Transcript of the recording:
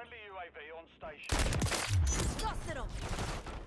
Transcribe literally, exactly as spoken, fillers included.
Friendly U A V on station. Toss it off!